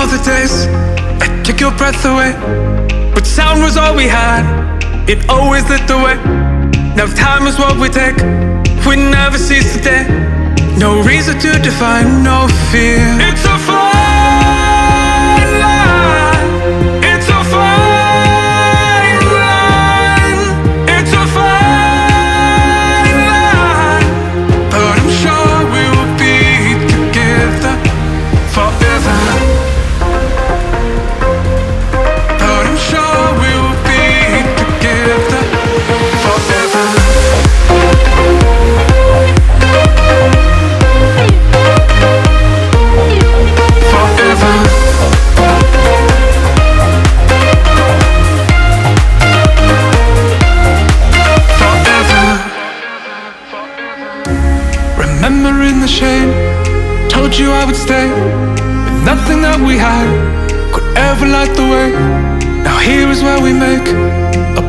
all the days that took your breath away, but sound was all we had, it always lit the way. Now time is what we take, we never cease to day. No reason to define, no fear. It's a fine line, it's a fine line, it's a fine line. But I'm sure we will be together forever. But I'm sure we will be together forever. Remembering the shame, told you I would stay, but nothing that we had could ever light the way. Now here is where we make a